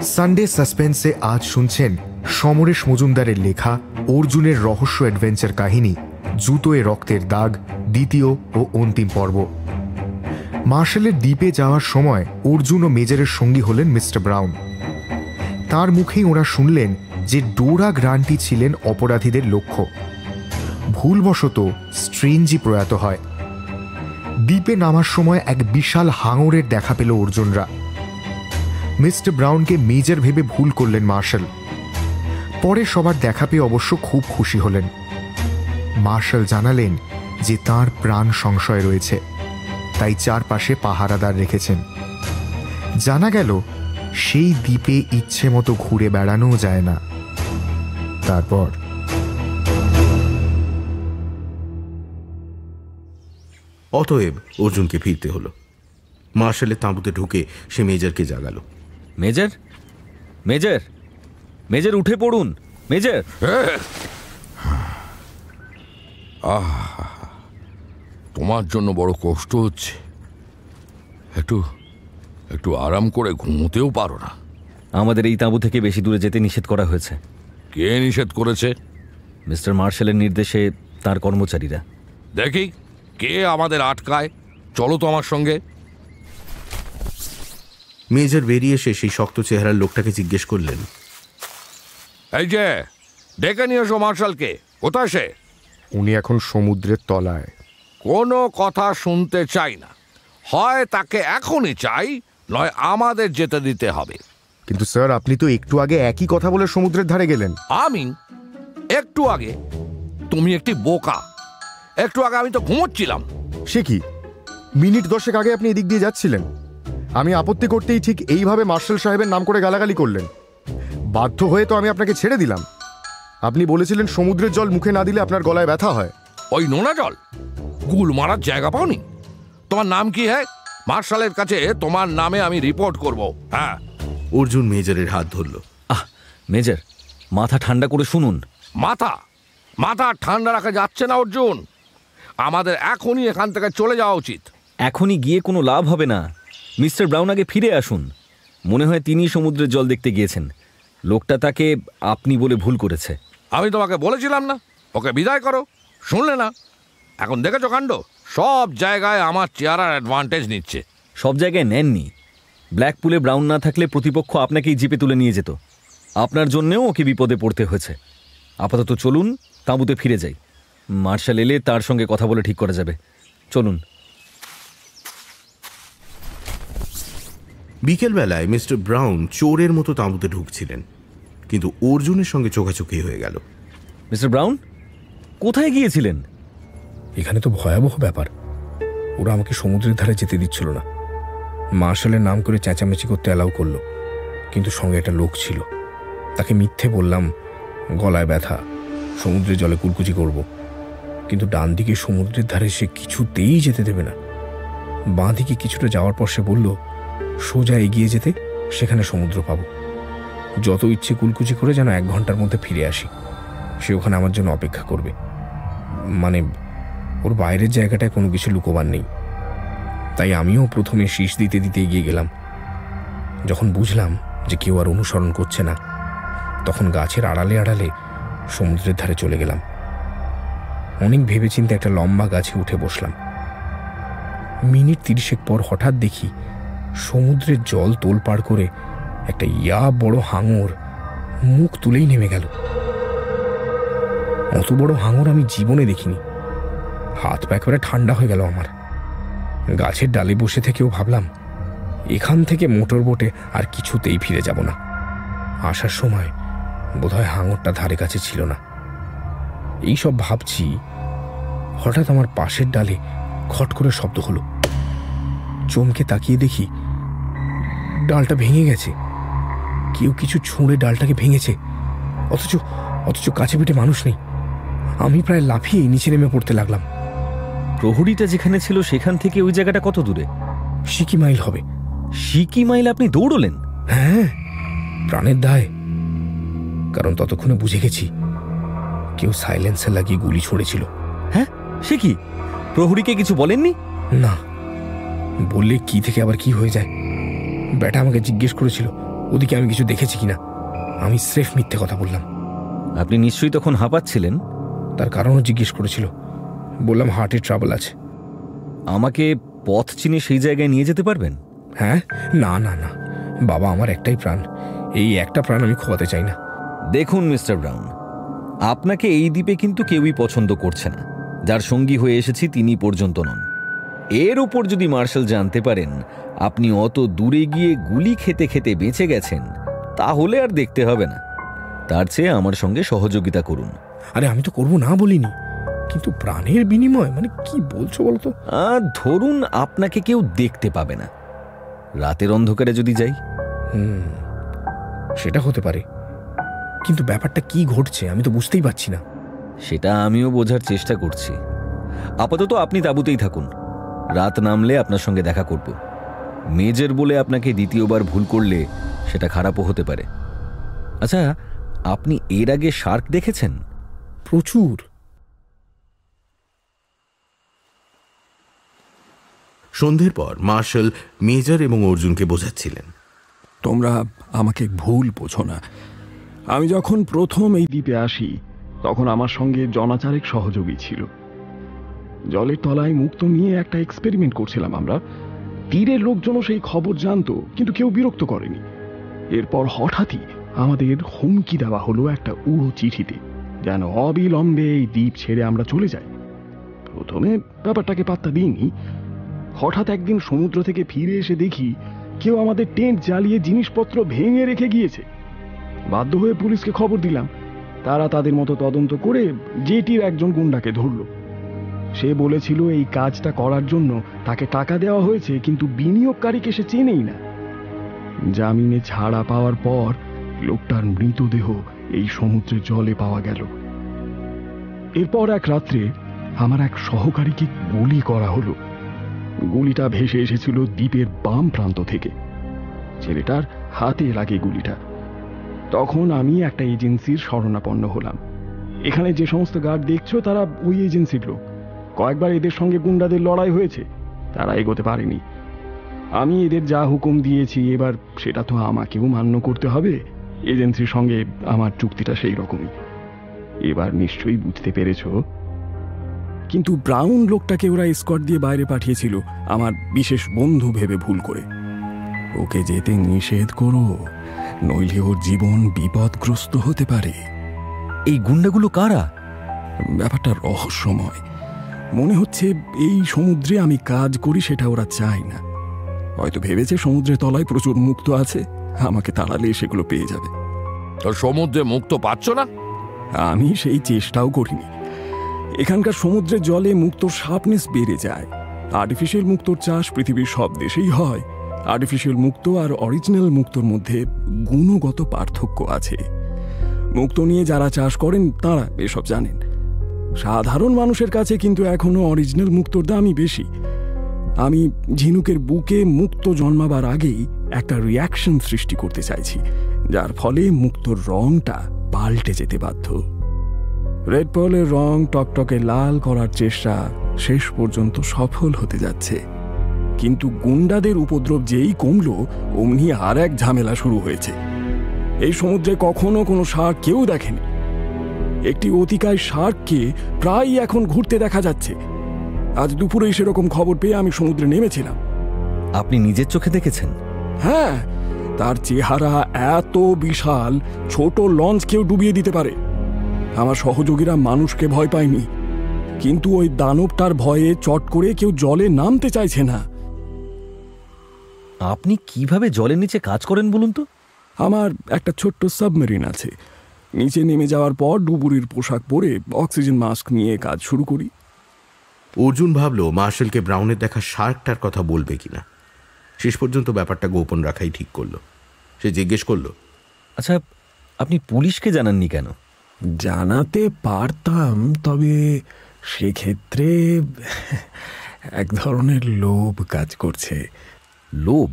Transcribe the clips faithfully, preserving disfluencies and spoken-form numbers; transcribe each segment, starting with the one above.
Sunday সাসপেন্সে আজ শুনছেন সমরেশ মজুমদারের লেখা অর্জুনের রহস্য অ্যাডভেঞ্চার কাহিনী জুতোয় রক্তের দাগ দ্বিতীয় ও অন্তিম পর্ব। মার্শালের দ্বীপে যাওয়ার সময় অর্জুন ও মেজরের সঙ্গী হলেন মিস্টার ব্রাউন। তার মুখেই ওরা শুনলেন যে ডোরা গ্রান্টি ছিলেন অপরাধীদের লক্ষ্য। ভুলবশত স্ট্রেঞ্জি প্রয়াত হয়। দ্বীপে নামার সময় এক বিশাল হাঙরের দেখা পেল অর্জুনরা। মিস্টার ব্রাউনকে মেজর ভেবে ভুল করলেন মার্শাল। পরে সবার দেখা পেয়ে অবশ্য খুব খুশি হলেন। মার্শাল জানালেন যে তাঁর প্রাণ সংশয় রয়েছে, তাই চারপাশে পাহারাদার রেখেছেন। জানা গেল সেই দ্বীপে ইচ্ছে মতো ঘুরে বেড়ানো যায় না। তারপর অতএব অর্জুনকে ফিরতে হলো। মার্শালের তাঁবুতে ঢুকে সে মেজরকে জাগালো। মেজর মেজর মেজর উঠে পড়ুন মেজর। আহ, তোমার জন্য বড় কষ্ট হচ্ছে। একটু একটু আরাম করে ঘুমোতেও পারো না? আমাদের এই তাঁবু থেকে বেশি দূরে যেতে নিষেধ করা হয়েছে। কে নিষেধ করেছে? মিস্টার মার্শালের নির্দেশে তার কর্মচারীরা। দেখি কে আমাদের আটকায়। চলো তো আমার সঙ্গে। মেজর বেরিয়ে এসে সেই শক্ত চেহারার লোকটাকে জিজ্ঞেস করলেন, এই যে ডেকে নিয়ে এসো মার্শালকে। কোথায় সে? উনি এখন সমুদ্রের তলায়। কোনো কথা শুনতে চাই না। হয় তাকে এখনই চাই, নয় আমাদের যেতে দিতে হবে। কিন্তু স্যার, আপনি তো একটু আগে একই কথা বলে সমুদ্রের ধারে গেলেন। আমি একটু আগে? তুমি একটি বোকা। একটু আগে আমি তো ঘুমোচ্ছিলাম। সে কি, মিনিট দশেক আগে আপনি এদিক দিয়ে যাচ্ছিলেন। আমি আপত্তি করতেই ঠিক এইভাবে মার্শাল সাহেবের নাম করে গালাগালি করলেন। বাধ্য হয়ে তো আমি আপনাকে ছেড়ে দিলাম। আপনি বলেছিলেন সমুদ্রের জল মুখে না দিলে আপনার গলায় ব্যথা হয়। ওই নোনা জল? গুল মারার জায়গা পাওনি? তোমার নাম কি? হ্যাঁ, মার্শালের কাছে তোমার নামে আমি রিপোর্ট করব। হ্যাঁ। অর্জুন মেজরের হাত ধরল। আহ মেজর, মাথা ঠান্ডা করে শুনুন। মাথা মাথা ঠান্ডা রাখা যাচ্ছে না অর্জুন। আমাদের এখনই এখান থেকে চলে যাওয়া উচিত। এখনই গিয়ে কোনো লাভ হবে না। মিস্টার ব্রাউন আগে ফিরে আসুন। মনে হয় তিনি সমুদ্রের জল দেখতে গিয়েছেন। লোকটা তাকে আপনি বলে ভুল করেছে। আমি তোমাকে বলেছিলাম না ওকে বিদায় করো? শুনলে না? এখন দেখেছো কাণ্ড। সব জায়গায় আমার চেহারার অ্যাডভান্টেজ নিচ্ছে। সব জায়গায় নেননি। ব্ল্যাকপুলে ব্রাউন না থাকলে প্রতিপক্ষ আপনাকেই জিপে তুলে নিয়ে যেত। আপনার জন্যেও ওকে বিপদে পড়তে হয়েছে। আপাতত চলুন, তাঁবুতে ফিরে যাই। মার্শাল এলে তার সঙ্গে কথা বলে ঠিক করা যাবে। চলুন। বিকেলবেলায় মিস্টার ব্রাউন চোরের মতো তাঁবুতে ঢুকছিলেন, কিন্তু অর্জুনের সঙ্গে চোখাচোখি হয়ে গেল। মিস্টার ব্রাউন, কোথায় গিয়েছিলেন? এখানে তো ভয়াবহ ব্যাপার। ওরা আমাকে সমুদ্রের ধারে যেতে দিচ্ছিল না। মার্শালের নাম করে চেঁচামেচি করতে অ্যালাউ করলো, কিন্তু সঙ্গে একটা লোক ছিল। তাকে মিথ্যে বললাম গলায় ব্যথা, সমুদ্রের জলে কুলকুচি করব। কিন্তু ডান দিকে সমুদ্রের ধারে সে কিছুতেই যেতে দেবে না। বাঁ দিকে কিছুটা যাওয়ার পর সে বলল সোজা এগিয়ে যেতে, সেখানে সমুদ্র পাব। যত ইচ্ছে কুলকুচি করে যেন এক ঘন্টার মধ্যে ফিরে আসি। সে ওখানে আমার জন্য অপেক্ষা করবে। মানে ওর বাইরের জায়গাটায় কোনো কিছু লুকোবার নেই। তাই আমিও প্রথমে শীষ দিতে দিতে এগিয়ে গেলাম। যখন বুঝলাম যে কেউ আর অনুসরণ করছে না, তখন গাছের আড়ালে আড়ালে সমুদ্রের ধারে চলে গেলাম। অনেক ভেবেচিন্তে একটা লম্বা গাছে উঠে বসলাম। মিনিট তিরিশেক পর হঠাৎ দেখি সমুদ্রের জল তোলপাড় করে একটা ইয়া বড় হাঙর মুখ তুলেই নেমে গেল। অত বড় হাঙর আমি জীবনে দেখিনি। হাত পা একেবারে ঠান্ডা হয়ে গেল আমার। গাছের ডালে বসে থেকেও ভাবলাম এখান থেকে মোটর বোটে আর কিছুতেই ফিরে যাব না। আসার সময় বোধহয় হাঙরটা ধারে কাছে ছিল না। এইসব ভাবছি, হঠাৎ আমার পাশের ডালে খট করে শব্দ হলো। চমকে তাকিয়ে দেখি ডালটা ভেঙে গেছে। কেউ কিছু ছুঁড়ে ডালটাকে ভেঙেছে, অথচ অথচ কাছে পিঠে মানুষ নেই। আমি প্রায় লাফিয়ে নিচে নেমে পড়তে লাগলাম। প্রহরীটা যেখানে ছিল সেখান থেকে ওই জায়গাটা কত দূরে? সিকি মাইল হবে। সিকি মাইল আপনি দৌড়লেন? হ্যাঁ, প্রাণের দায়। কারণ ততক্ষণে বুঝে গেছি কেউ সাইলেন্সার লাগিয়ে গুলি ছড়েছিল। হ্যাঁ, সে কি? প্রহরীকে কিছু বলেননি? না, বললে কি থেকে আবার কি হয়ে যায়। ব্যাটা আমাকে জিজ্ঞেস করেছিল ওদিকে আমি কিছু দেখেছি কিনা। আমি স্রেফ মিথ্যে কথা বললাম। আপনি নিশ্চয়ই তখন হাঁপাচ্ছিলেন। তার কারণও জিজ্ঞেস করেছিল। বললাম হার্টের ট্রাবল আছে। আমাকে পথ চিনে সেই জায়গায় নিয়ে যেতে পারবেন? হ্যাঁ, না না না, বাবা আমার একটাই প্রাণ, এই একটা প্রাণ আমি খোয়াতে চাই না। দেখুন মিস্টার ব্রাউন, আপনাকে এই দ্বীপে কিন্তু কেউই পছন্দ করছে না। যার সঙ্গী হয়ে এসেছি তিনি পর্যন্ত নন। এর উপর যদি মার্শাল জানতে পারেন আপনি অত দূরে গিয়ে গুলি খেতে খেতে বেঁচে গেছেন, তাহলে আর দেখতে হবে না। তার চেয়ে আমার সঙ্গে সহযোগিতা করুন। আরে আমি তো করবো না বলিনি, কিন্তু প্রাণের বিনিময় মানে কি বলছো বলতো? আর ধরুন আপনাকে কেউ দেখতে পাবে না, রাতের অন্ধকারে যদি যাই। হুম, সেটা হতে পারে, কিন্তু ব্যাপারটা কি ঘটছে আমি তো বুঝতেই পারছি না। সেটা আমিও বোঝার চেষ্টা করছি। আপাতত আপনি তাঁবুতেই থাকুন, রাত নামলে আপনার সঙ্গে দেখা করব। মেজর বলে আপনাকে দ্বিতীয়বার ভুল করলে সেটা খারাপও হতে পারে। আচ্ছা, আপনি এর আগে শার্ক দেখেছেন? প্রচুর। সন্ধ্যের পর মার্শাল মেজর এবং অর্জুনকে বোঝাচ্ছিলেন, তোমরা আমাকে ভুল বোঝো না। আমি যখন প্রথম এই দ্বীপে আসি তখন আমার সঙ্গে জনাচারেক সহযোগী ছিল। জলের তলায় মুক্ত নিয়ে একটা এক্সপেরিমেন্ট করছিলাম আমরা। তীরের লোকজনও সেই খবর জানতো, কিন্তু কেউ বিরক্ত করেনি। এরপর হঠাৎই আমাদের হুমকি দেওয়া হলো একটা উড়ো চিঠিতে, যেন অবিলম্বে এই দ্বীপ ছেড়ে আমরা চলে যাই। প্রথমে ব্যাপারটাকে পাত্তা দিইনি। হঠাৎ একদিন সমুদ্র থেকে ফিরে এসে দেখি কেউ আমাদের টেন্ট জ্বালিয়ে জিনিসপত্র ভেঙে রেখে গিয়েছে। বাধ্য হয়ে পুলিশকে খবর দিলাম। তারা তাদের মতো তদন্ত করে জেটির একজন গুন্ডাকে ধরল। সে বলেছিল এই কাজটা করার জন্য তাকে টাকা দেওয়া হয়েছে, কিন্তু বিনিয়োগকারীকে সে চেনেই না। জামিনে ছাড়া পাওয়ার পর লোকটার মৃতদেহ এই সমুদ্রের জলে পাওয়া গেল। এরপর এক রাত্রে আমার এক সহকারীকে গুলি করা হলো। গুলিটা ভেসে এসেছিল দ্বীপের বাম প্রান্ত থেকে। ছেলেটার হাতে লাগে গুলিটা। তখন আমি একটা এজেন্সির শরণাপন্ন হলাম। এখানে যে সমস্ত গার্ড দেখছো তারা ওই এজেন্সির লোক। কয়েকবার এদের সঙ্গে গুন্ডাদের লড়াই হয়েছে, তারা এগোতে পারেনি। আমি এদের যা হুকুম দিয়েছি এবার সেটা তো আমাকেও মান্য করতে হবে। এজেন্সির সঙ্গে আমার চুক্তিটা সেই রকমই। এবার নিশ্চয়ই বুঝতে পেরেছো। কিন্তু ব্রাউন লোকটাকে ওরা স্কট দিয়ে বাইরে পাঠিয়েছিল আমার বিশেষ বন্ধু ভেবে ভুল করে। ওকে যেতে নিষেধ করো, নইলে ওর জীবন বিপদগ্রস্ত হতে পারে। এই গুন্ডাগুলো কারা? ব্যাপারটা রহস্যময়। মনে হচ্ছে এই সমুদ্রে আমি কাজ করি সেটা ওরা চায় না। হয়তো ভেবেছে সমুদ্রের তলায় প্রচুর মুক্তো আছে, আমাকে তাড়ালে সেগুলো পেয়ে যাবে। তো সমুদ্রে মুক্ত পাচ্ছ না? আমি সেই চেষ্টাও করিনি। এখানকার সমুদ্রের জলে মুক্তোর শার্পনেস বেড়ে যায়। আর্টিফিশিয়াল মুক্তোর চাষ পৃথিবীর সব দেশেই হয়। আর্টিফিশিয়াল মুক্তো আর অরিজিনাল মুক্তোর মধ্যে গুণগত পার্থক্য আছে। মুক্তো নিয়ে যারা চাষ করেন তারা এসব জানেন। সাধারণ মানুষের কাছে কিন্তু এখনো অরিজিনাল মুক্তোর দামই বেশি। আমি ঝিনুকের বুকে মুক্তো জন্মাবার আগেই একটা রিয়াকশন সৃষ্টি করতে চাইছি, যার ফলে মুক্তোর রংটা পাল্টে যেতে বাধ্য। রেড পার্লের রং টকটকে লাল করার চেষ্টা শেষ পর্যন্ত সফল হতে যাচ্ছে। কিন্তু গুন্ডাদের উপদ্রব যেই কমলো, অমনি আর এক ঝামেলা শুরু হয়েছে। এই সমুদ্রে কখনো কোনো শার্ক কেউ দেখেনি। একটি অতিকায় শার্ককে প্রায় এখন ঘুরতে দেখা যাচ্ছে। আজ দুপুরে সেরকম খবর পেয়ে আমি সমুদ্রে নেমেছিলাম। আপনি নিজের চোখে দেখেছেন? হ্যাঁ, তার চেহারা এত বিশাল, ছোট লঞ্চ কেউ ডুবিয়ে দিতে পারে। আমার সহযোগীরা মানুষকে ভয় পায়নি, কিন্তু ওই দানবটার ভয়ে চট করে কেউ জলে নামতে চাইছে না। আপনি কিভাবে জলের নিচে কাজ করেন বলুন তো? আমার একটা ছোট্ট সাবমেরিন আছে। নিচে নেমে যাওয়ার পর ডুবুরির পোশাক পরে অক্সিজেন মাস্ক নিয়ে কাজ শুরু করি। অর্জুন ভাবল মার্শালকে ব্রাউনের দেখা শার্কটার কথা বলবে কিনা। শেষ পর্যন্ত ব্যাপারটা গোপন রাখাই ঠিক করলো। সে জিজ্ঞেস করলো, আচ্ছা, আপনি পুলিশকে জানাননি কেন? জানাতে পারতাম, তবে সেক্ষেত্রে এক ধরনের লোভ কাজ করছে। লোভ?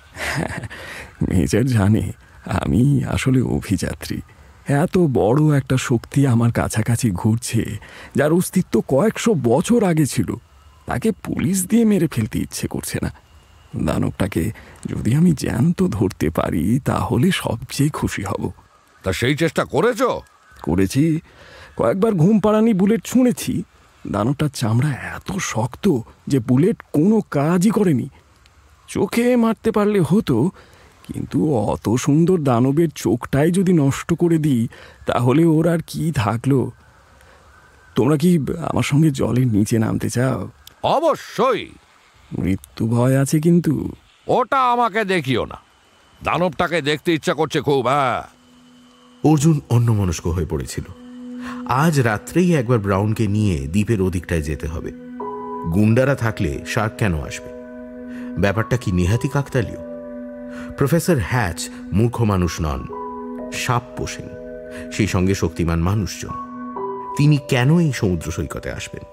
মেজর জানে আমি আসলে অভিযাত্রী। এত বড় একটা শক্তি আমার কাছাকাছি ঘুরছে, যার অস্তিত্ব কয়েকশো বছর আগে ছিল। তাকে পুলিশ দিয়ে মেরে ফেলতে ইচ্ছে করছে না। দানবটাকে যদি আমি জ্যান্ত ধরতে পারি তাহলে সবচেয়ে খুশি হব। তা সেই চেষ্টা করেছো? করেছি, কয়েকবার ঘুম পাড়ানি বুলেট ছুঁড়েছি। দানবটার চামড়া এত শক্ত যে বুলেট কোনো কাজই করেনি। চোখে মারতে পারলে হতো, কিন্তু অত সুন্দর দানবের চোখটাই যদি নষ্ট করে দিই তাহলে ওর আর কি থাকলো। তোমরা কি আমার সঙ্গে জলের নিচে নামতে চাও? অবশ্যই। মৃত্যু ভয় আছে কিন্তু। ওটা আমাকে দেখিও না, দানবটাকে দেখতে ইচ্ছা করছে খুব। হ্যাঁ, অর্জুন অন্যমনস্ক হয়ে পড়েছিল। আজ রাত্রেই একবার ব্রাউনকে নিয়ে দ্বীপের ওদিকটায় যেতে হবে। গুন্ডারা থাকলে শার্ক কেন আসবে? ব্যাপারটা কি নেহাতি কাকতালীয়? প্রফেসর হ্যাচ মূর্খ মানুষ নন, সাপ পোষেন, সেই সঙ্গে শক্তিমান মানুষজন। তিনি কেন এই সমুদ্র সৈকতে আসবেন?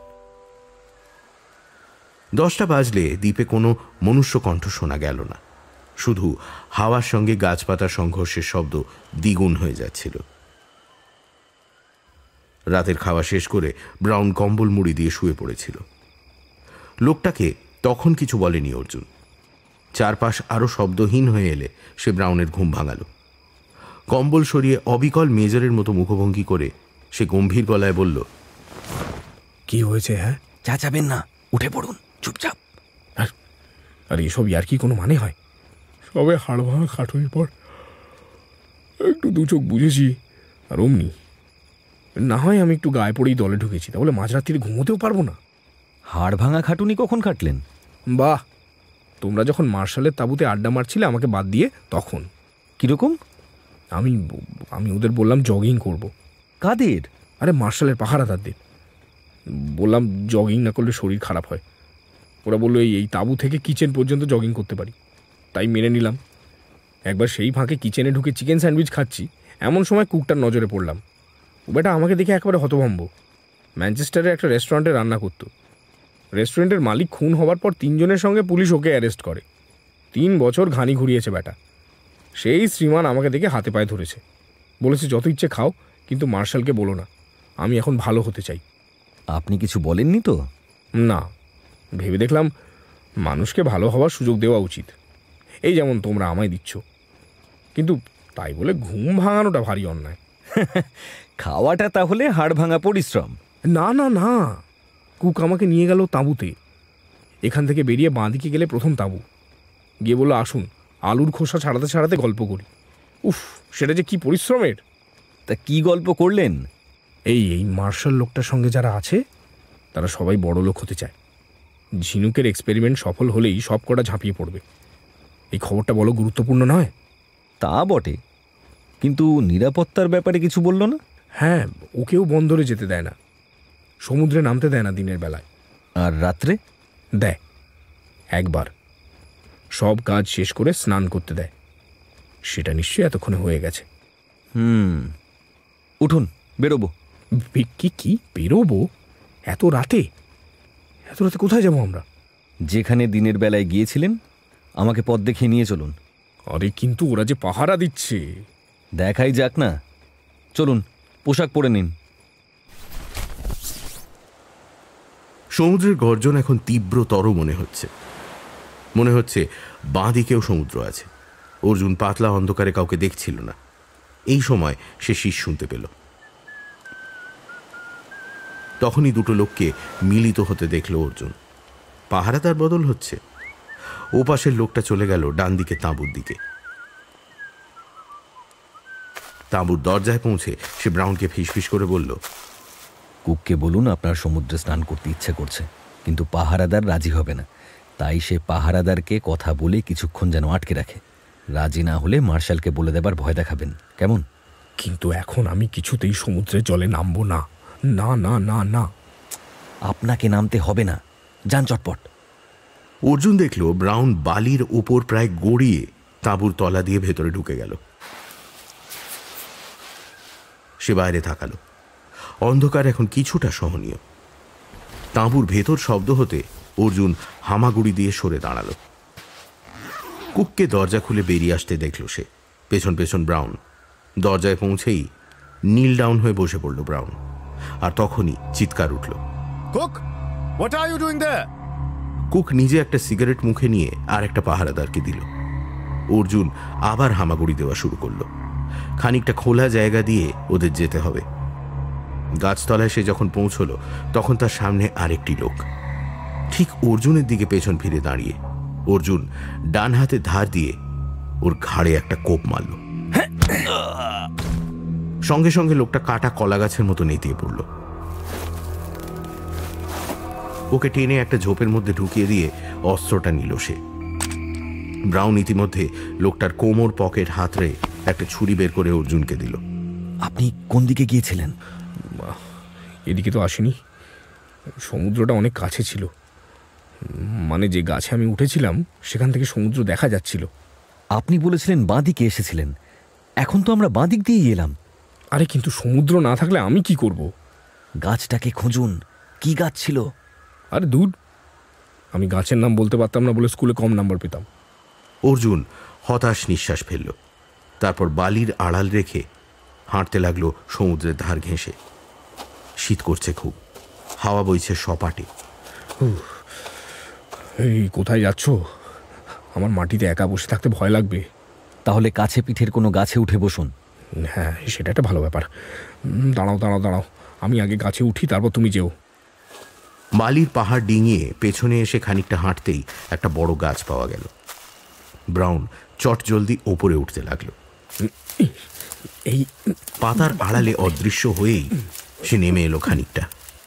দশটা বাজলে দ্বীপে কোনো মনুষ্য কণ্ঠ শোনা গেল না, শুধু হাওয়ার সঙ্গে গাছপাতার সংঘর্ষের শব্দ দ্বিগুণ হয়ে যাচ্ছিল। রাতের খাওয়া শেষ করে ব্রাউন কম্বল মুড়ি দিয়ে শুয়ে পড়েছিল। লোকটাকে তখন কিছু বলেনি অর্জুন। চারপাশ আরো শব্দহীন হয়ে এলে সে ব্রাউনের ঘুম ভাঙালো। কম্বল সরিয়ে অবিকল মেজরের মতো মুখভঙ্গি করে সে গম্ভীর গলায় বলল, কি হয়েছে? হ্যাঁ, চাচাবেন না, উঠে পড়ুন চুপচাপ। আর এসব আর কি কোনো মানে হয়? সবে হাড় ভাঙা খাটুনির পর একটু দু চোখ বুঝেছি, আর অমনি না হয় আমি একটু গায়ে পড়েই দলে ঢুকেছি, তাহলে মাঝরাত্রিরে ঘুমোতেও পারবো না। হাড় ভাঙা খাটুনি কখন কাটলেন? বাহ, তোমরা যখন মার্শালের তাঁবুতে আড্ডা মারছিলে আমাকে বাদ দিয়ে, তখন। কিরকম? আমি আমি ওদের বললাম জগিং করব। কাদের? আরে মার্শালের পাহারাদারদের বললাম জগিং না করলে শরীর খারাপ হয়। ওরা বললো এই এই তাঁবু থেকে কিচেন পর্যন্ত জগিং করতে পারি, তাই মেনে নিলাম। একবার সেই ফাঁকে কিচেনে ঢুকে চিকেন স্যান্ডউইচ খাচ্ছি, এমন সময় কুকটার নজরে পড়লাম। ও বেটা আমাকে দেখে একেবারে হতভম্ব। ম্যানচেস্টারে একটা রেস্টুরেন্টে রান্না করতো। রেস্টুরেন্টের মালিক খুন হওয়ার পর তিনজনের সঙ্গে পুলিশ ওকে অ্যারেস্ট করে। তিন বছর ঘানি ঘুরিয়েছে বেটা। সেই শ্রীমান আমাকে দেখে হাতে পায়ে ধরেছে, বলেছে যত ইচ্ছে খাও, কিন্তু মার্শালকে বলো না, আমি এখন ভালো হতে চাই। আপনি কিছু বলেননি তো? না, ভেবে দেখলাম মানুষকে ভালো হওয়ার সুযোগ দেওয়া উচিত, এই যেমন তোমরা আমায় দিচ্ছ। কিন্তু তাই বলে ঘুম ভাঙানোটা ভারী অন্যায়। খাওয়াটা তাহলে হাড় ভাঙা পরিশ্রম? না না না, কুক আমাকে নিয়ে গেল তাঁবুতে। এখান থেকে বেরিয়ে বাঁদিকে গেলে প্রথম তাঁবু। গিয়ে বললো আসুন আলুর খোসা ছাড়াতে ছাড়াতে গল্প করি। উফ, সেটা যে কি পরিশ্রমের! তা কি গল্প করলেন? এই এই মার্শাল লোকটার সঙ্গে যারা আছে তারা সবাই বড় লোক হতে চায়। ঝিনুকের এক্সপেরিমেন্ট সফল হলেই সব কটা ঝাঁপিয়ে পড়বে। এই খবরটা বলো গুরুত্বপূর্ণ নয়? তা বটে, কিন্তু নিরাপত্তার ব্যাপারে কিছু বলল না? হ্যাঁ, ওকেও বন্দরে যেতে দেয় না, সমুদ্রে নামতে দেয় না দিনের বেলায়। আর রাত্রে? দেয় একবার, সব কাজ শেষ করে স্নান করতে দেয়। সেটা নিশ্চয়ই এতক্ষণে হয়ে গেছে। হুম, উঠুন, বেরোবো। কি কি বেরোবো? এত রাতে? এত রাতে কোথায় যাবো আমরা? যেখানে দিনের বেলায় গিয়েছিলেন, আমাকে পথ দেখিয়ে নিয়ে চলুন। আরে কিন্তু ওরা যে পাহারা দিচ্ছে। দেখাই যাক না, চলুন, পোশাক পরে নিন। সমুদ্রের গর্জন এখন তীব্রতর মনে হচ্ছে। মনে হচ্ছে বাঁ দিকেও সমুদ্র আছে। অর্জুন পাতলা অন্ধকারে কাউকে দেখছিল না। এই সময় সে শীষ শুনতে পেল। তখনই দুটো লোককে মিলিত হতে দেখল অর্জুন। পাহারাদার বদল হচ্ছে। ও পাশের লোকটা চলে গেল ডান দিকে তাঁবুর দিকে। তাঁবুর দরজায় পৌঁছে সে ব্রাউনকে ফিসফিস করে বলল, কুককে বলুন আপনার সমুদ্রে স্নান করতে ইচ্ছে করছে, কিন্তু পাহারাদার রাজি হবে না। তাই সে পাহারাদারকে কথা বলে কিছুক্ষণ যেন আটকে রাখে। রাজি না হলে মার্শালকে বলে দেবার ভয় দেখাবেন, কেমন? কিন্তু এখন আমি কিছুতেই সমুদ্রের জলে নামবো না। না না না না, আপনাকে নামতে হবে না, যান চটপট। অর্জুন দেখল ব্রাউন বালির উপর প্রায় গড়িয়ে তাঁবুর তলা দিয়ে ভেতরে ঢুকে গেল। সে বাইরে তাকালো। অন্ধকার এখন কিছুটা সহনীয়। তাঁবুর ভেতর শব্দ হতে অর্জুন হামাগুড়ি দিয়ে সরে দাঁড়ালো। কুককে দরজা খুলে বেরিয়ে আসতে দেখল সে। পেছন পেছন ব্রাউন। দরজায় পৌঁছেই নীল ডাউন হয়ে বসে পড়ল ব্রাউন। আর তখনই চিৎকার উঠল, cook, what are you doing there? Cook নিজে একটা সিগারেট মুখে নিয়ে আর একটা পাহারাদারকে দিল। অর্জুন আবার হামাগুড়ি দেওয়া শুরু করলো। খানিকটা খোলা জায়গা দিয়ে ওদের যেতে হবে। গাছতলায় সে যখন পৌঁছলো তখন তার সামনে আরেকটি লোক, ঠিক অর্জুনের দিকে পেছন ফিরে দাঁড়িয়ে। অর্জুন ডান হাতে ধার দিয়ে ওর ঘাড়ে একটা কোপ মারল। সঙ্গে সঙ্গে লোকটা কাটা কলা গাছের মতো নেতিয়ে পড়ল। ওকে টেনে একটা ঝোপের মধ্যে ঢুকিয়ে দিয়ে অস্ত্রটা নিল সে। ব্রাউন ইতিমধ্যে লোকটার কোমর পকেট হাতড়ে একটা ছুরি বের করে অর্জুনকে দিল। আপনি কোন দিকে গিয়েছিলেন? এদিকে তো আসিনি, সমুদ্রটা অনেক কাছে ছিল। মানে যে গাছে আমি উঠেছিলাম সেখান থেকে সমুদ্র দেখা যাচ্ছিল। আপনি বলেছিলেন বাঁ দিকে এসেছিলেন, এখন তো আমরা বাঁ দিক দিয়েই এলাম। আরে কিন্তু সমুদ্র না থাকলে আমি কি করব? গাছটাকে খুঁজুন, কি গাছ ছিল? আরে দূর, আমি গাছের নাম বলতে পারতাম না বলে স্কুলে কম নাম্বার পেতাম। অর্জুন হতাশ নিঃশ্বাস ফেলল। তারপর বালির আড়াল রেখে হাঁটতে লাগলো সমুদ্রের ধার ঘেঁষে। শীত করছে খুব, হাওয়া বইছে সপাটে। এই কোথায় যাচ্ছ? আমার মাটিতে একা বসে থাকতে ভয় লাগবে। তাহলে কাছে পিঠের কোনো গাছে উঠে বসুন। হ্যাঁ, সেটা একটা ভালো ব্যাপার। দাঁড়াও দাঁড়াও দাঁড়াও, আমি আগে গাছে উঠি, তারপর তুমি যেও। বালির পাহাড় ডিঙিয়ে পেছনে এসে খানিকটা হাঁটতেই একটা বড় গাছ পাওয়া গেল। ব্রাউন চট জলদি ওপরে উঠতে লাগলো। এই পাতার আড়ালে অদৃশ্য হয়েই সে নেমে এলো খানিকটা।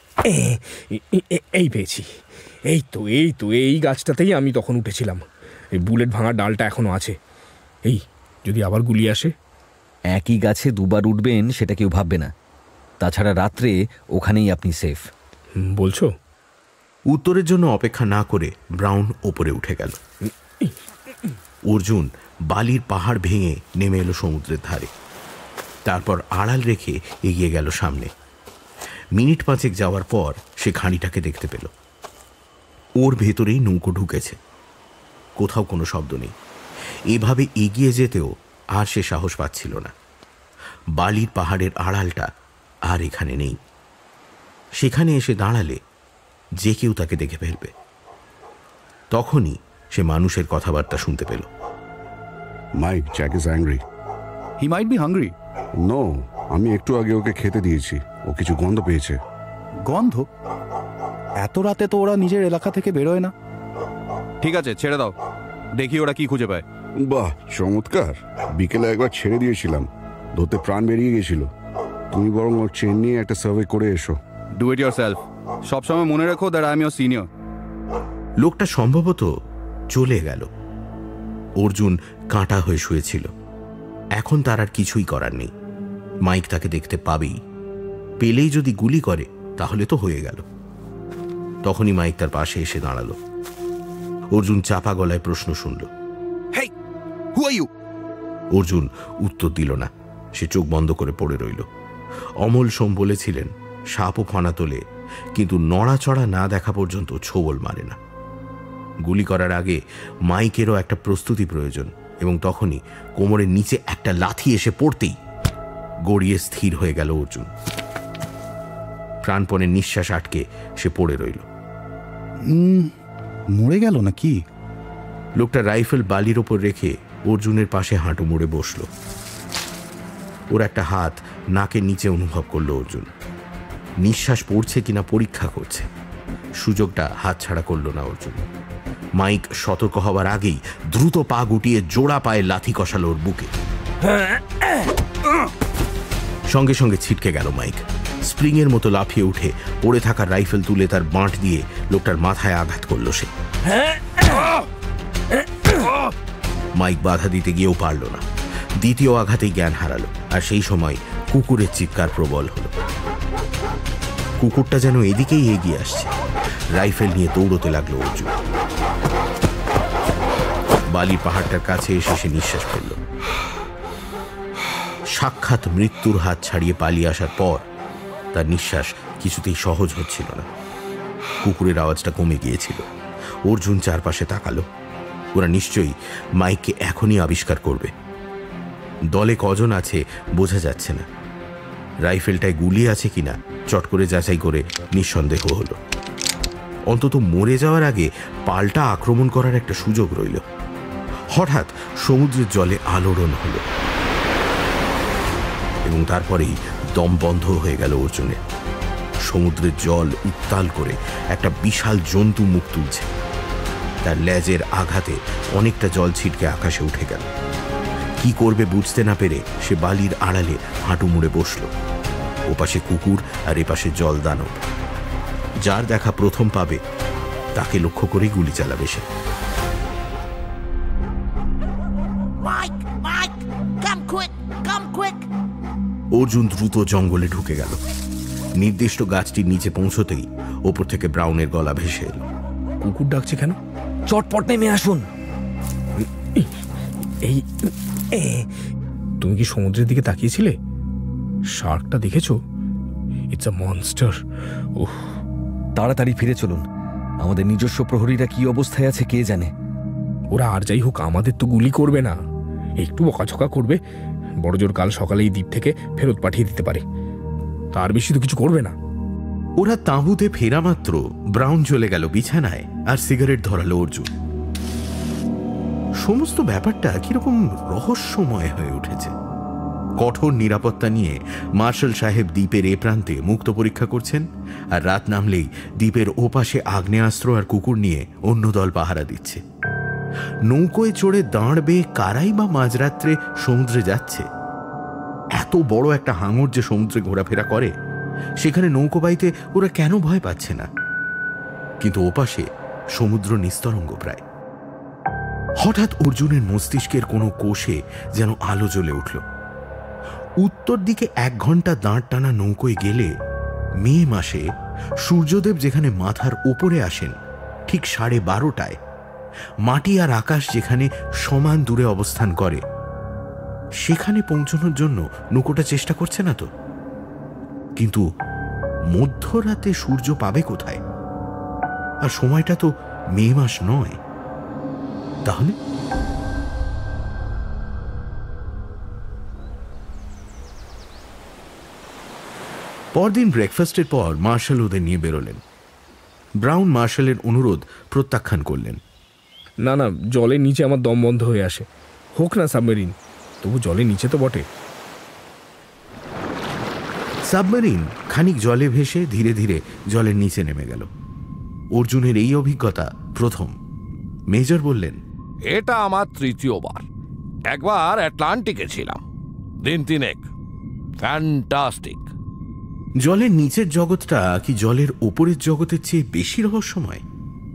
এই পেয়েছি, এই তো এই তো এই গাছটাতেই আমি তখন উঠেছিলাম। এই বুলেট ভাঙা ডালটা এখনো আছে। এই যদি আবার গুলি আসে? একই গাছে দুবার উঠবেন সেটা কেউ ভাববে না। তাছাড়া রাত্রে ওখানেই আপনি সেফ। বলছো? উত্তরের জন্য অপেক্ষা না করে ব্রাউন ওপরে উঠে গেল। অর্জুন বালির পাহাড় ভেঙে নেমে এলো সমুদ্রের ধারে। তারপর আড়াল রেখে এগিয়ে গেল সামনে। মিনিট পাঁচেক যাওয়ার পর সে খাঁড়িটাকে দেখতে পেল। ওর ভেতরেই নৌকো ঢুকেছে। কোথাও কোনো শব্দ নেই। এভাবে এগিয়ে যেতেও আর সে সাহস পাচ্ছিল না। বালির পাহাড়ের আড়ালটা আর এখানে নেই। সেখানে এসে দাঁড়ালে যে কেউ তাকে দেখে ফেলবে। তখনই সে মানুষের কথাবার্তা শুনতে পেল। Mike, Jack is angry. He might be hungry. No, আমি একটু আগে ওকে খেতে দিয়েছি, ও কিছু গন্ধ পেয়েছে। গন্ধ? এত রাতে তো ওরা নিজের এলাকা থেকে বেরোয় না। ঠিক আছে, ছেড়ে দাও, দেখি ওরা কি খুঁজে পায়। বাহ, চমৎকার। বিকেলে একবার ছেড়ে দিয়েছিলাম, ধরতে প্রাণ বেরিয়ে গেছিল। তুমি বরং ওর চেন নিয়ে একটা সার্ভে করে এসো। Do it yourself. সবসময় মনে রেখো that I am your senior. লোকটা সম্ভবত চলে গেল। অর্জুন কাঁটা হয়ে শুয়েছিল। এখন তার আর কিছুই করার নেই। মাইক তাকে দেখতে পাবেই। পেলেই যদি গুলি করে তাহলে তো হয়ে গেল। তখনই মাইক তার পাশে এসে দাঁড়ালো। অর্জুন চাপা গলায় প্রশ্ন শুনল। হেই, হু আর ইউ? অর্জুন উত্তর দিল না। সে চোখ বন্ধ করে পড়ে রইল। অমল সোম বলেছিলেন, সাপও ফানা তোলে, কিন্তু নড়াচড়া না দেখা পর্যন্ত ছোবল মারে না। গুলি করার আগে মাইকেরও একটা প্রস্তুতি প্রয়োজন, এবং তখনই কোমরের নিচে একটা লাথি এসে পড়তেই গড়িয়ে স্থির হয়ে গেল অর্জুন। প্রাণপণের নিঃশ্বাস আটকে সে পড়ে রইল। মরে গেল নাকি? লোকটা রাইফেল বালির ওপর রেখে অর্জুনের পাশে হাঁটু মুড়ে বসল। ওর একটা হাত নাকের নিচে অনুভব করলো অর্জুন। নিঃশ্বাস পড়ছে কিনা পরীক্ষা করছে। সুযোগটা হাতছাড়া করল না অর্জুন। মাইক সতর্ক হবার আগেই দ্রুত পা গুটিয়ে জোড়া পায়ে লাথি কষালো ওর বুকে। সঙ্গে সঙ্গে ছিটকে গেল মাইক। স্প্রিং এর মতো লাফিয়ে উঠে পড়ে থাকা রাইফেল তুলে তার বাঁট দিয়ে লোকটার মাথায় আঘাত করল সে। মাইক বাধা দিতে গিয়েও পারল না। দ্বিতীয় আঘাতেই জ্ঞান হারালো। আর সেই সময় কুকুরের চিৎকার প্রবল হলো। কুকুরটা যেন এদিকেই এগিয়ে আসছে। রাইফেল নিয়ে দৌড়তে লাগলো অর্জুন। বালির পাহাড়টার কাছে এসে সে নিঃশ্বাস ফেলল। সাক্ষাৎ মৃত্যুর হাত ছাড়িয়ে পালিয়ে আসার পর তার নিঃশ্বাস কিছুতেই সহজ হচ্ছিল না। কুকুরের আওয়াজটা কমে গিয়েছিল। অর্জুন চারপাশে তাকালো। ওরা নিশ্চয়ই মাইককে এখনই আবিষ্কার করবে। দলে কজন আছে বোঝা যাচ্ছে না। রাইফেলটায় গুলি আছে কিনা চট করে যাচাই করে নিঃসন্দেহ হলো। অন্তত মরে যাওয়ার আগে পাল্টা আক্রমণ করার একটা সুযোগ রইল। হঠাৎ সমুদ্রের জলে আলোড়ন হল এবং তারপরেই দম বন্ধ হয়ে গেল অর্জুনের। সমুদ্রের জল উত্তাল করে একটা বিশাল জন্তু মুখ তুলছে। তার লেজের আঘাতে অনেকটা জল ছিটকে আকাশে উঠে গেল। কি করবে বুঝতে না পেরে সে বালির আড়ালে হাঁটু মুড়ে বসল। ওপাশে কুকুর আর এপাশে জল দানব। যার দেখা প্রথম পাবে তাকে লক্ষ্য করে গুলি চালাবে সে। অর্জুন দ্রুত জঙ্গলে ঢুকে গেল। নির্দিষ্ট গাছটির নিচে পৌঁছতেই ওপর থেকে ব্রাউনের গলা ভেসে এলো। কুকুর ডাকছে কেন? চটপট নেমে আসুন। এই তুমি কি সমুদ্রের দিকে তাকিয়েছিলে? শার্কটা দেখেছো? It's a monster. ওহ, তাড়াতাড়ি ফিরে চলুন। আমাদের নিজস্ব প্রহরীরা কি অবস্থায় আছে কে জানে। ওরা আর যাই হোক আমাদের তো গুলি করবে না, একটু বকাঝকা করবে। বড়জোর কাল সকালে এই দ্বীপ থেকে ফেরত পাঠিয়ে দিতে পারে, তার বেশি তো কিছু করবে না। ওরা তাঁবুতে ফেরা মাত্র ব্রাউন চলে গেল বিছানায় আর সিগারেট ধরালো অর্জুন। সমস্ত ব্যাপারটা কিরকম রহস্যময় হয়ে উঠেছে। কঠোর নিরাপত্তা নিয়ে মার্শাল সাহেব দ্বীপের এ প্রান্তে মুক্ত পরীক্ষা করছেন, আর রাত নামলেই দ্বীপের ওপাশে আগ্নেয়াস্ত্র আর কুকুর নিয়ে অন্য দল পাহারা দিচ্ছে। নৌকোয় চড়ে দাঁড়বে কারাই বা মাঝরাত্রে সমুদ্রে যাচ্ছে? এত বড় একটা হাঙর যে সমুদ্রে ঘোরাফেরা করে, সেখানে নৌকো বাইতে ওরা কেন ভয় পাচ্ছে না? কিন্তু ওপাশে সমুদ্র নিস্তরঙ্গ প্রায়। হঠাৎ অর্জুনের মস্তিষ্কের কোনো কোষে যেন আলো জ্বলে উঠল। উত্তর দিকে এক ঘন্টা দাঁড় টানা নৌকোয় গেলে মে মাসে সূর্যদেব যেখানে মাথার ওপরে আসেন ঠিক সাড়ে বারোটায়, মাটি আর আকাশ যেখানে সমান দূরে অবস্থান করে, সেখানে পৌঁছানোর জন্য নৌকোটা চেষ্টা করছে না তো? কিন্তু মধ্যরাতে সূর্য পাবে কোথায়? আর সময়টা তো মে মাস নয়। তাহলে পরদিন ব্রেকফাস্টের পর মার্শাল ওদের নিয়ে বেরোলেন। ব্রাউন মার্শালের অনুরোধ প্রত্যাখ্যান করলেন। না না, জলের নিচে আমার দম বন্ধ হয়ে আসে। হোক না সাবমেরিন, তবু জলের নিচে তো বটে। সাবমেরিন খানিক জলে ভেসে ধীরে ধীরে জলের নিচে নেমে গেল। অর্জুনের এই অভিজ্ঞতা প্রথম। মেজর বললেন, এটা আমার তৃতীয়বার। একবার অ্যাটলান্টিকে ছিলাম, দিন তিনেক। ফ্যান্টাস্টিক। জলের নিচের জগৎটা কি জলের ওপরের জগতের চেয়ে বেশি রহস্যময়?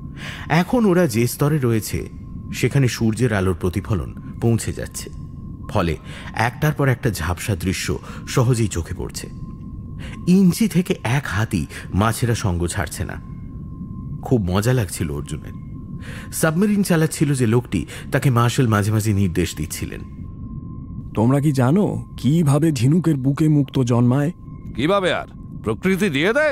এখন ওরা যে স্তরে রয়েছে সেখানে সূর্যের আলোর প্রতিফলন পৌঁছে যাচ্ছে, ফলে একটার পর একটা ঝাপসা দৃশ্য সহজেই চোখে পড়ছে। ইঞ্চি থেকে এক হাতই মাছেরা সঙ্গ ছাড়ছে না। খুব মজা লাগছিল অর্জুনের। সাবমেরিন চালাচ্ছিল যে লোকটি, তাকে মার্শাল মাঝে মাঝে নির্দেশ দিচ্ছিলেন। তোমরা কি জানো কিভাবে ঝিনুকের বুকে মুক্ত জন্মায়? কিভাবে? আর প্রকৃতি দিয়ে দেয়?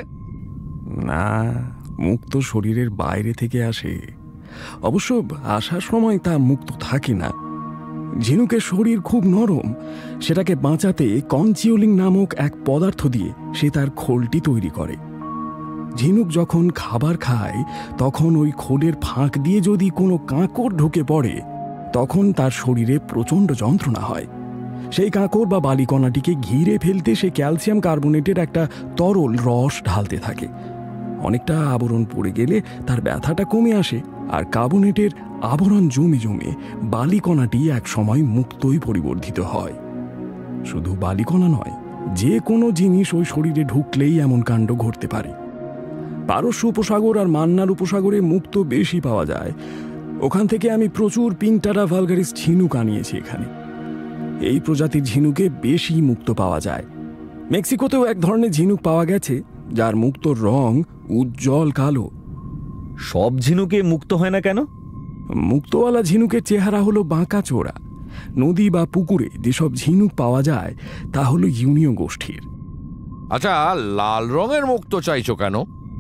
না, মুক্ত শরীরের বাইরে থেকে আসে। অবশ্য আসার সময় তা মুক্ত থাকে না। ঝিনুকের শরীর খুব নরম, সেটাকে বাঁচাতে কনচিওলিং নামক এক পদার্থ দিয়ে সে তার খোলটি তৈরি করে। ঝিনুক যখন খাবার খায় তখন ওই খোলের ফাঁক দিয়ে যদি কোনো কাঁকড় ঢুকে পড়ে, তখন তার শরীরে প্রচণ্ড যন্ত্রণা হয়। সেই কাঁকড় বা বালিকণাটিকে ঘিরে ফেলতে সে ক্যালসিয়াম কার্বনেটের একটা তরল রস ঢালতে থাকে। অনেকটা আবরণ পড়ে গেলে তার ব্যথাটা কমে আসে, আর কার্বনেটের আবরণ জমে জমে বালিকণাটি এক সময় মুক্তই পরিবর্ধিত হয়। শুধু বালিকণা নয়, যে কোনো জিনিস ওই শরীরে ঢুকলেই এমন কাণ্ড ঘটতে পারে। পারস্য উপসাগর আর মান্নার উপসাগরে মুক্ত বেশি পাওয়া যায়। ওখান থেকে আমি প্রচুর পিংটারা ভালগারিস ঝিনুক আনিয়েছি এখানে। এই প্রজাতির ঝিনুকে বেশি মুক্ত পাওয়া যায়। মেক্সিকোতেও এক ধরনের ঝিনুক পাওয়া গেছে যার মুক্তোর রং উজ্জ্বল কালো। সব ঝিনুকে মুক্ত হয় না কেন? মুক্তওয়ালা ঝিনুকের চেহারা হলো বাঁকা চোরা। নদী বা পুকুরে যেসব ঝিনুক পাওয়া যায় তা হলো ইউনিও গোষ্ঠীর। আচ্ছা, লাল রঙের মুক্ত চাইছো কেন?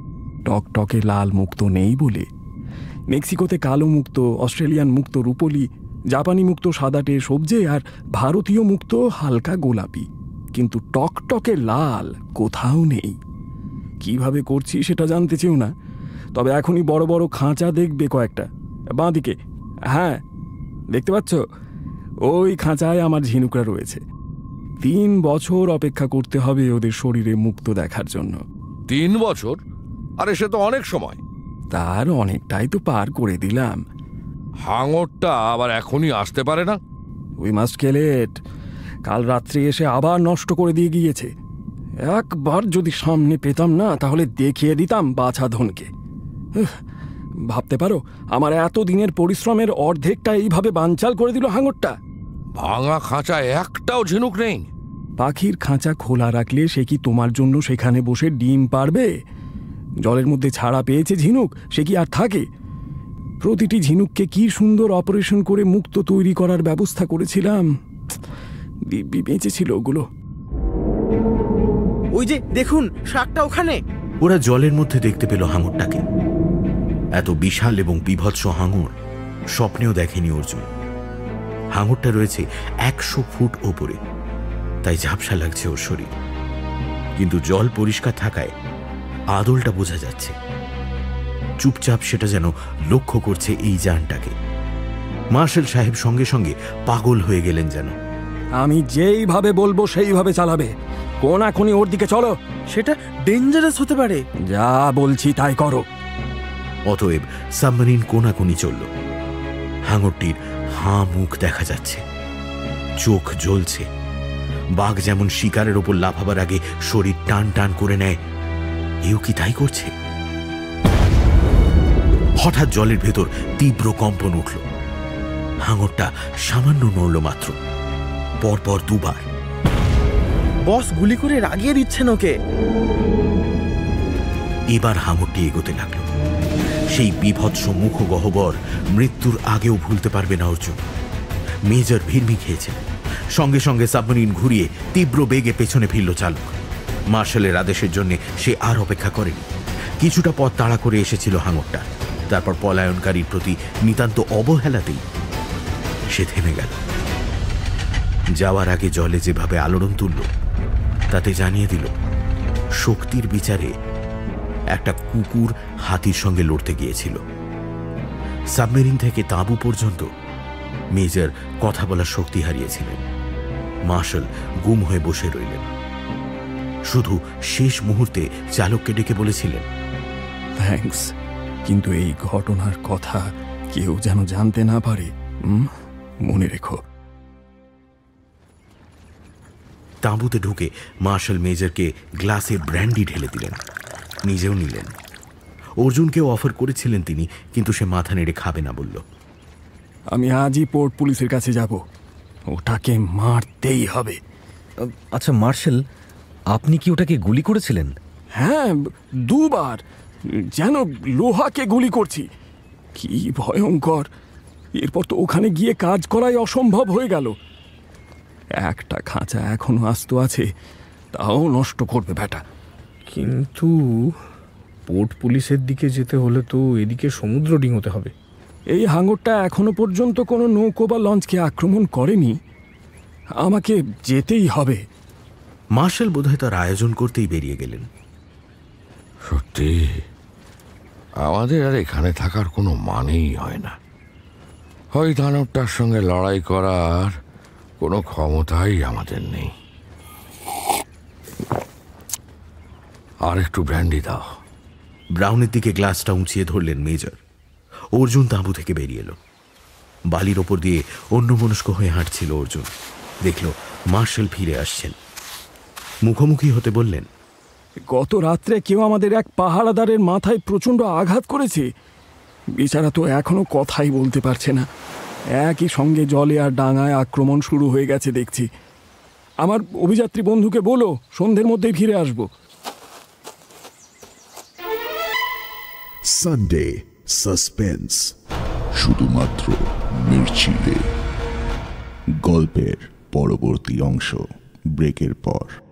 টকটকে লাল মুক্ত নেই বলে। মেক্সিকোতে কালো মুক্ত, অস্ট্রেলিয়ান মুক্ত রূপলি, জাপানি মুক্ত সাদাটে সবজে, আর ভারতীয় মুক্ত হালকা গোলাপি, কিন্তু টকটকে লাল কোথাও নেই। কিভাবে করছি সেটা জানতে চেও না। তবে এখনই বড় বড় খাঁচা দেখবে কয়েকটা, বাঁ দিকে। হ্যাঁ, দেখতে পাচ্ছ? ওই খাঁচায় আমার ঝিনুকরা রয়েছে। তিন বছর অপেক্ষা করতে হবে ওদের শরীরে মুক্ত দেখার জন্য। তিন বছর? আরে সে তো অনেক সময়। তার অনেকটাই তো পার করে দিলাম। হাঙরটা আবার এখনই আসতে পারে না? We must kill it. কাল রাত্রে এসে আবার নষ্ট করে দিয়ে গিয়েছে। একবার যদি সামনে পেতাম না, তাহলে দেখিয়ে দিতাম বাছাধনকে। ভাবতে পারো, আমার এত দিনের পরিশ্রমের অর্ধেকটা এইভাবে বানচাল করে দিল হাঙরটা। ভাঙা খাঁচায় একটাও ঝিনুক নেই? পাখির খাঁচা খোলা রাখলে সে কি তোমার জন্য সেখানে বসে ডিম পারবে? জলের মধ্যে ছাড়া পেয়েছে ঝিনুক, সে কি আর থাকে? প্রতিটি ঝিনুককে কি সুন্দর অপারেশন করে মুক্ত তৈরি করার ব্যবস্থা করেছিলাম। দিব্যি বেঁচেছিল ওগুলো। ওই যে দেখুন, শাকটা ওখানে। ওরা জলের মধ্যে দেখতে পেল হাঙরটাকে। এত বিশাল এবং বিভৎস হাঙর স্বপ্নেও দেখেনি অর্জুন। হাঙরটা রয়েছে একশো ফুট ওপরে, তাই ঝাপসা লাগছে ওর শরীর। কিন্তু জল পরিষ্কার থাকায় আদলটা বোঝা যাচ্ছে। চুপচাপ সেটা যেন লক্ষ্য করছে এই যানটাকে। মার্শাল সাহেব সঙ্গে সঙ্গে পাগল হয়ে গেলেন যেন। আমি যেইভাবে বলবো সেইভাবে চালাবে। কোনাকুনি ওর দিকে চলো। সেটা ডেঞ্জারাস হতে পারে। যা বলছি তাই করো। অতএব সাবমেরিন কোনাকুনি চলল। হাঙরটির হাঁ মুখ দেখা যাচ্ছে, চোখ জ্বলছে। বাঘ যেমন শিকারের ওপর লাফাবার আগে শরীর টান টান করে নেয়, এও কি তাই করছে? হঠাৎ জলের ভেতর তীব্র কম্পন উঠল। হাঙরটা সামান্য নড়ল মাত্র, পরপর দুবার। বস গুলি করে রাগিয়ে দিচ্ছেন ওকে। এবার হাঙরটি এগোতে লাগলো। সেই বিভৎস মুখ গহ্বর মৃত্যুর আগেও ভুলতে পারবে না অর্জুন। মেজর ভিড়মি খেয়েছেন। সঙ্গে সঙ্গে সাবমেরিন ঘুরিয়ে তীব্র বেগে পেছনে ফিরল চালক। মার্শালের আদেশের জন্য সে আর অপেক্ষা করেনি। কিছুটা পথ তাড়া করে এসেছিল হাঙরটা। তারপর পলায়নকারীর প্রতি নিতান্ত অবহেলাতেই সে থেমে গেল। যাওয়ার আগে জলে যেভাবে আলোড়ন তুলল, তাতে জানিয়ে দিল শক্তির বিচারে একটা কুকুর হাতির সঙ্গে লড়তে গিয়েছিল। সাবমেরিন থেকে তাঁবু পর্যন্ত মেজর কথা বলার শক্তি হারিয়েছিলেন। মার্শাল গুম হয়ে বসে রইলেন। শুধু শেষ মুহূর্তে চালককে ডেকে বলেছিলেন, থ্যাঙ্কস, কিন্তু এই ঘটনার কথা কেউ যেন জানতে না পারে, মনে রেখো। তাঁবুতে ঢুকে মার্শাল মেজরকে গ্লাসে ব্র্যান্ডি ঢেলে দিলেন, নিজেও নিলেন। অর্জুনকেও অফার করেছিলেন তিনি, কিন্তু সে মাথা নেড়ে খাবে না বলল। আমি আজই পোর্ট পুলিশের কাছে যাব, ওটাকে মারতেই হবে। আচ্ছা মার্শাল, আপনি কি ওটাকে গুলি করেছিলেন? হ্যাঁ, দুবার, যেন লোহাকে গুলি করছি। কি ভয়ঙ্কর! এরপর তো ওখানে গিয়ে কাজ করাই অসম্ভব হয়ে গেল। একটা খাঁচা এখনো আস্ত আছে, তাও নষ্ট করবে ব্যাটা। কিন্তু পোর্ট পুলিশের দিকে যেতে হলে তো এদিকে সমুদ্র ডিঙোতে হবে। এই হাঙরটা এখনো পর্যন্ত কোনো নৌকো বা লঞ্চকে আক্রমণ করেনি। আমাকে যেতেই হবে। মার্শাল বোধহয় তার আয়োজন করতেই বেরিয়ে গেলেন। সত্যি আমাদের আর এখানে থাকার কোনো মানেই হয় না। ওই দানবটার সঙ্গে লড়াই করার কোনো ক্ষমতাই আমাদের নেই। আর একটু ব্র্যান্ডি দাও। ব্রাউনের দিকে গ্লাসটা উঁচিয়ে ধরলেন মেজর। অর্জুন তাঁবু থেকে বেরিয়ে এলো। বালির ওপর দিয়ে অন্যমনস্ক হয়ে হাঁটছিল অর্জুন। দেখল মার্শাল ফিরে আসছেন। মুখোমুখি হতে বললেন, গত রাত্রে কেউ আমাদের এক পাহারাদারের মাথায় প্রচণ্ড আঘাত করেছে। বেচারা তো এখনো কথাই বলতে পারছে না। একই সঙ্গে জলে আর ডাঙায় আক্রমণ শুরু হয়ে গেছে দেখছি। আমার অভিযাত্রী বন্ধুকে বলো সন্ধ্যের মধ্যেই ফিরে আসব। সানডে সাসপেন্স, শুধুমাত্র মির্চিতে। গল্পের পরবর্তী অংশ ব্রেকের পর।